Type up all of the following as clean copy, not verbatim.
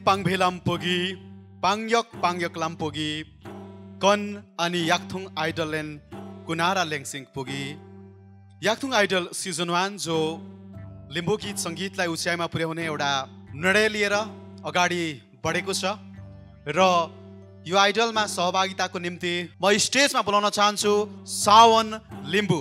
pangbe lampogi pangyok lampogi kon ani yakthung idol len kunara lengsing pogi yakthung idol season 1 जो लिम्बू गीत संगीतलाई उचाइमा पुर्याउने एउटा निर्णय लिएर अगाडि बढेको छ र यो आइडलमा सहभागिताको निम्ति म स्टेजमा बोलाउन चाहन्छु सावन लिम्बू।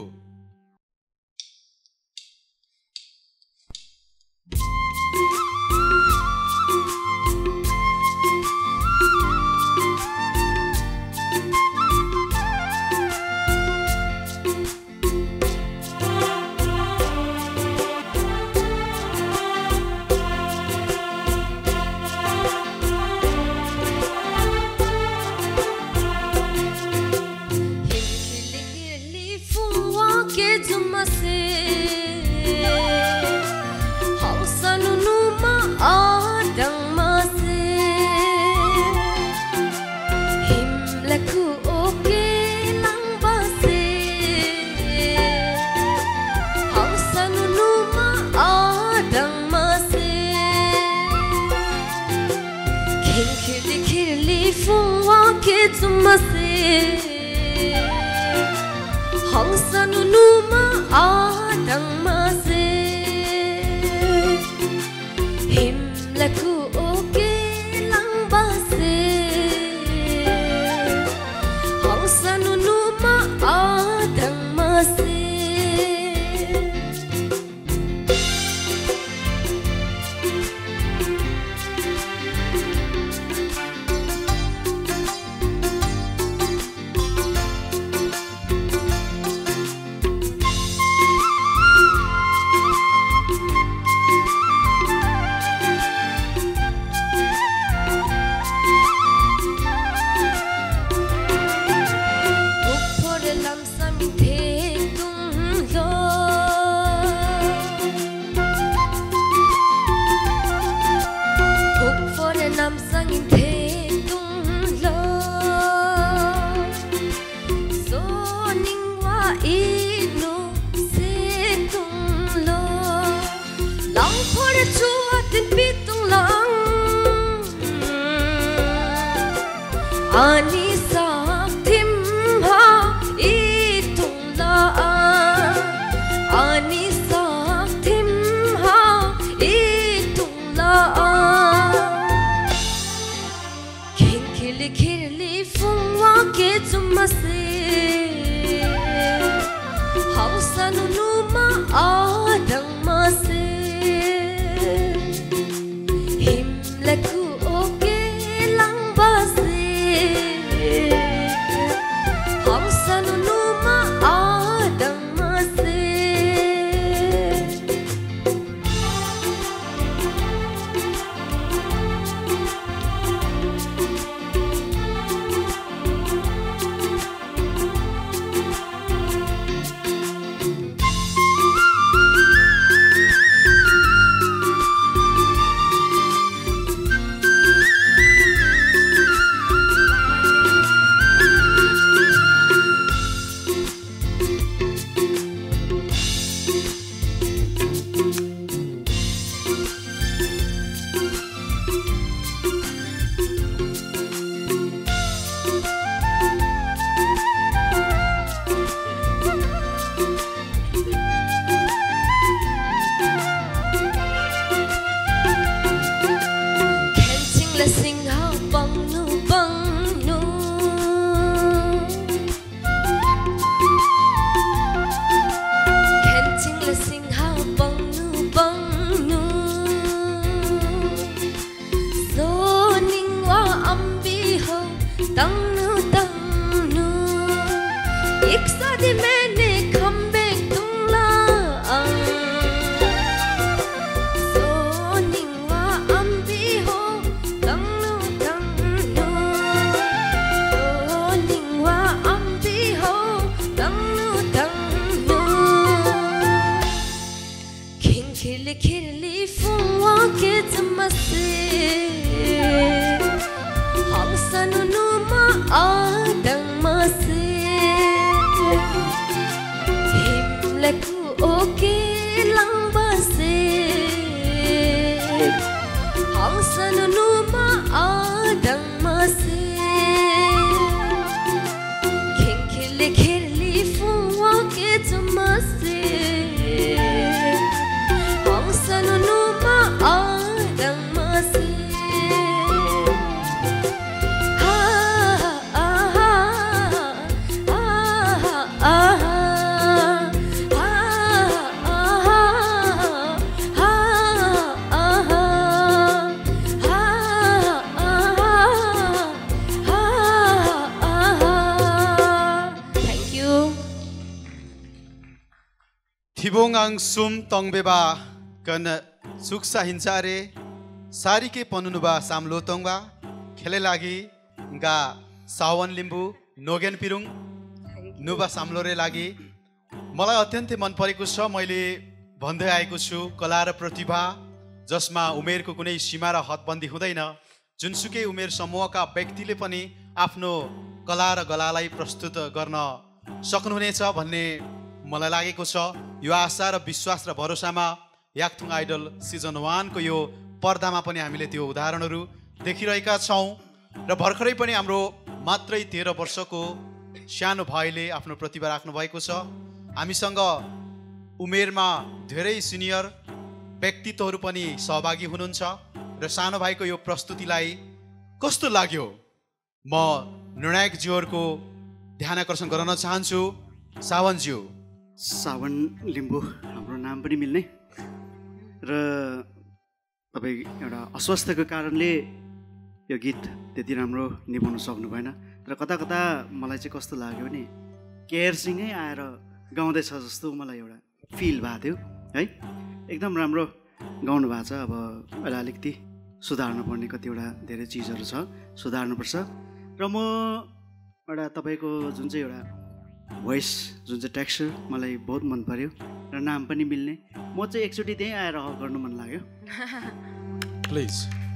थिबोङ सुम तङबेबा कन सुक्सा हिंसारे सारीके पनुनुबा सामलो तङबा खेले लागि गा सावन लिम्बू नोगेन पिरुङ नुबा सामलोरे लागि मलाई अत्यन्तै मन परेको छ। मैले भन्दै आएको छु कला र प्रतिभा जसमा उमेरको कुनै सीमा र हदबन्दी हुँदैन। जुनसुकै उमेर समूहका व्यक्तिले पनि आफ्नो कला र गलालाई प्रस्तुत गर्न सक्नुहुनेछ भन्ने मलाई लागेको छ। यो आशा र विश्वास र भरोसामा याकथुङ आइडल सिजन 1 को यो पर्दामा पनि हामीले त्यो उदाहरणहरू देखिरहेका छौँ। र भर्खरै पनि हाम्रो मात्रै 13 वर्षको सानो भाइले आफ्नो प्रतिभा राख्नु भएको छ। हामीसँग उमेरमा धेरै सिनियर व्यक्तित्वहरू पनि सहभागी हुनुहुन्छ र सानो भाइको यो प्रस्तुतिलाई कस्तो लाग्यो म निर्णायकज्यूहरूको ध्यान आकर्षण गराउन चाहन्छु। सावनज्यू। सावन लिम्बू हाम्रो नाम पनि मिल्ने र तपाईँ एउटा अस्वस्थको कारणले यो गीत त्यति राम्रो निभाउन सक्नु भएन र कता कता मलाई चाहिँ कस्तो लाग्यो भने केयरसँगै आएर गाउँदैछ जस्तो मलाई एउटा फिल भएको थियो है। एकदम राम्रो गाउनु भएको छ। अब अहिले अलिकति सुधार्नु पर्ने कतिवटा धेरै चिजहरू छ, सुधार्नुपर्छ। र म एउटा तपाईँको जुन चाहिँ एउटा भोइस जुन चाहिँ टेक्स्चर मलाई बहुत मन पर्यो र नाम पनि मिल्ने। म चाहिँ एकचोटि त्यहीँ आएर हक गर्नु मन लाग्यो। प्लिज।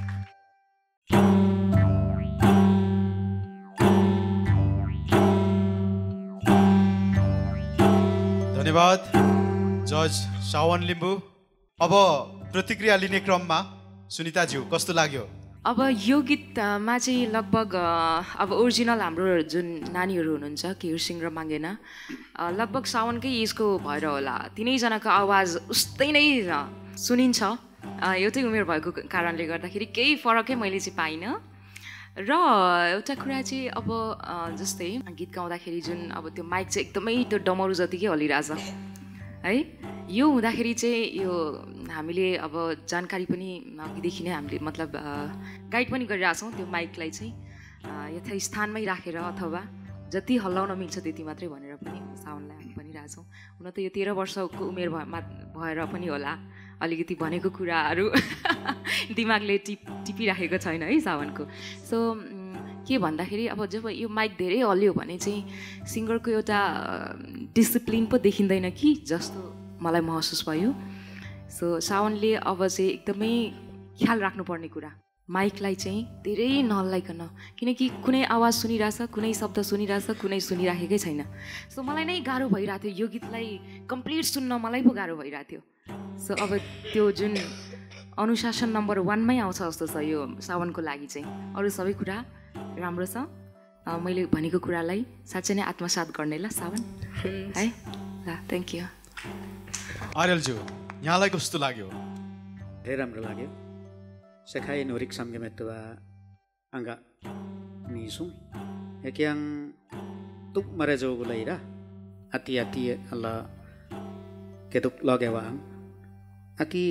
धन्यवाद जज सावन लिम्बू। अब प्रतिक्रिया लिने क्रममा सुनिताज्यू कस्तो लाग्यो? अब यो गीतमा चाहिँ लगभग अब ओरिजिनल हाम्रो जुन नानीहरू हुनुहुन्छ केयर सिंह र माङ्गेना लगभग सावनकै एजको भएर होला तिनैजनाको आवाज उस्तै नै सुनिन्छ। एउटै उमेर भएको कारणले गर्दाखेरि केही फरकै मैले चाहिँ पाइनँ। र एउटा कुरा चाहिँ अब जस्तै गीत गाउँदाखेरि जुन अब त्यो माइक चाहिँ एकदमै त्यो डमरू जतिकै हलिरहेछ है। यो हुँदाखेरि चाहिँ यो हामीले अब जानकारी पनि अघिदेखि नै हामीले मतलब गाइड पनि गरिरहेछौँ। त्यो माइकलाई चाहिँ यथास्थानमै राखेर अथवा जति हल्लाउन मिल्छ त्यति मात्रै भनेर पनि साउन्डलाई हामी भनिरहेछौँ। हुन त यो 13 वर्षको उमेर भएर पनि होला अलिकति भनेको कुराहरू दिमागले टिपिराखेको छैन है सावनको। सो के भन्दाखेरि अब जब यो माइक धेरै हल्लियो भने चाहिँ सिङ्गरको एउटा डिसिप्लिन पो देखिँदैन कि जस्तो मलाई महसुस भयो। सो सावनले अब चाहिँ एकदमै ख्याल राख्नुपर्ने कुरा माइकलाई चाहिँ धेरै नहल्लाइकन, किनकि कुनै आवाज सुनिरहेछ, कुनै शब्द सुनिरहेछ, कुनै सुनिराखेकै छैन। सो मलाई नै गाह्रो भइरहेको थियो यो गीतलाई कम्प्लिट सुन्न, मलाई पो गाह्रो भइरहेको थियो। सो अब त्यो जुन अनुशासन नम्बर 1 मै आउँछ जस्तो छ यो सावनको लागि चाहिँ। अरू सबै कुरा राम्रो छ। मैले भनेको कुरालाई साँच्चै नै आत्मसात गर्ने ल सावन है। ल थ्याङ्क यू। आर्यलज्यू यहाँलाई कस्तो लाग्यो? धेरै राम्रो लाग्यो। सेखाइ नोरिक samgemetwa angga nisung ekyang tuk marejo gulaira ati ala ketuk logewang aki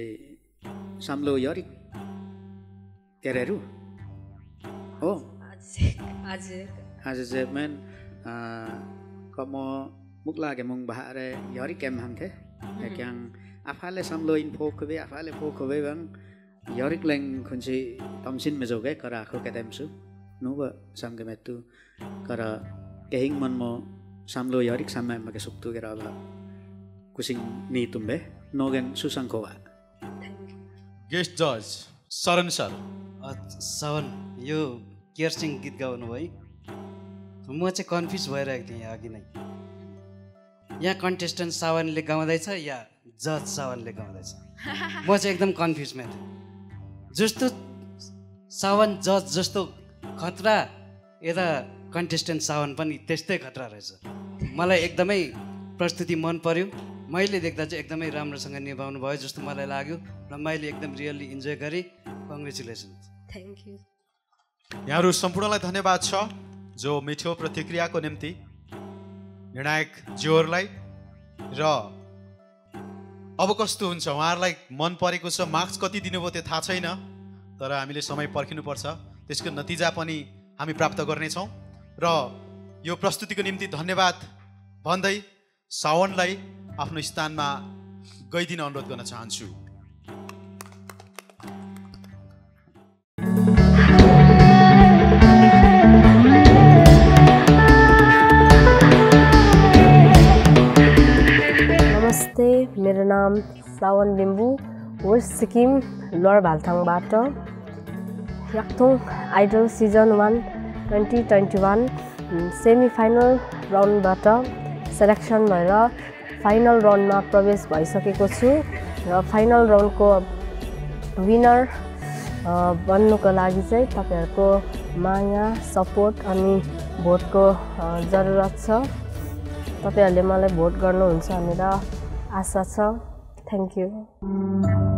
samlo yorik kereru oh aje men komo mukla ke mung bahare yorik kem hamke ekyang afale samlo info kobe afale fo kobe bang yorik leng kunci tamsin mejoge kara aku ketemsu nuba samgemetu kara kehing man mo samlo yorik samai make suktu kera ba kusing ni tumbe nogen susangkowa guest जज Sharan sir. सावन यो care Singh गीत गाउनु भयो। म चाहिँ confuse भइरहेको थिएँ अघि नै। यहाँ कन्टेस्टेन्ट सावनले गाउँदैछ या जज सावनले गाउँदैछ, म चाहिँ एकदम कन्फ्युजमा थिएँ। जस्तो सावन जज जस्तो खतरा यता कन्टेस्टेन्ट सावन पनि त्यस्तै खतरा रहेछ। मलाई एकदमै प्रस्तुति मन पर्यो। मैले देख्दा चाहिँ एकदमै राम्रोसँग निभाउनु भयो जस्तो मलाई लाग्यो र मैले एकदम रियल्ली इन्जोय गरेँ। कङ्ग्रेचुलेसन। Thank you. यहाँहरू सम्पूर्णलाई धन्यवाद छ जो मिठो प्रतिक्रियाको निम्ति निर्णायक ज्यूहरूलाई। र अब कस्तो हुन्छ उहाँहरूलाई मन परेको छ, मार्क्स कति दिनुभयो त्यो थाहा छैन, तर हामीले समय पर्खिनुपर्छ। त्यसको नतिजा पनि हामी प्राप्त गर्नेछौँ। र यो प्रस्तुतिको निम्ति धन्यवाद भन्दै सावनलाई आफ्नो स्थानमा गइदिन अनुरोध गर्न चाहन्छु। नमस्ते, मेरो नाम सावन लिम्बू, वेस्ट सिक्किम लोअर भालथाङबाट। Yakthung idol season 1 2021 semi final राउन्डबाट सेलेक्सन भएर फाइनल राउन्डमा प्रवेश भइसकेको छु र फाइनल राउन्डको विनर बन्नुको लागि चाहिँ तपाईहरुको माया, सपोर्ट अनि भोटको जरुरत छ। तपाईहरुले मलाई भोट गर्नुहुन्छ भनेर आशा छ। Thank you.